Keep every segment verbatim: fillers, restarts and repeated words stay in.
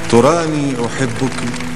تراني أحبك؟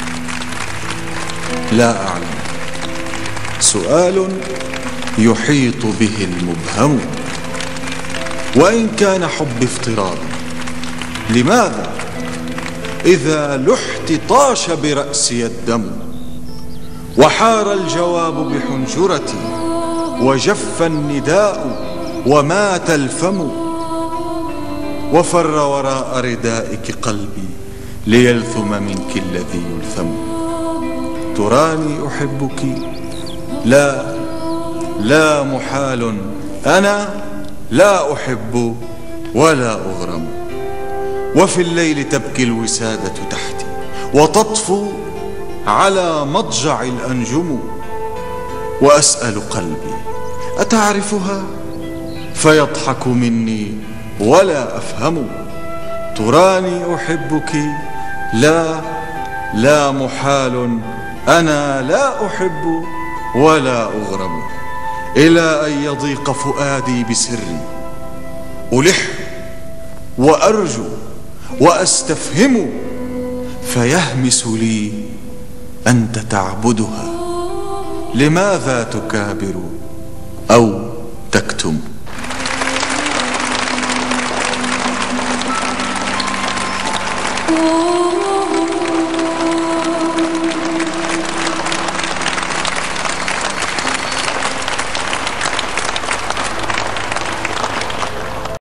لا أعلم. سؤال يحيط به المبهم. وإن كان حب افتراض، لماذا إذا لحت طاش برأسي الدم، وحار الجواب بحنجرتي، وجف النداء ومات الفم، وفر وراء ردائك قلبي ليلثم منك الذي يلثم. تراني أحبك؟ لا لا محال، أنا لا أحب ولا أغرم. وفي الليل تبكي الوسادة تحتي، وتطفو على مضجع الأنجم، وأسأل قلبي أتعرفها؟ فيضحك مني ولا أفهم. تراني أحبك؟ لا لا محال، أنا لا أحب ولا أغرم. إلى أن يضيق فؤادي بسري، ألح وأرجو وأستفهم، فيهمس لي أنت تعبدها، لماذا تكابر أو تكتم؟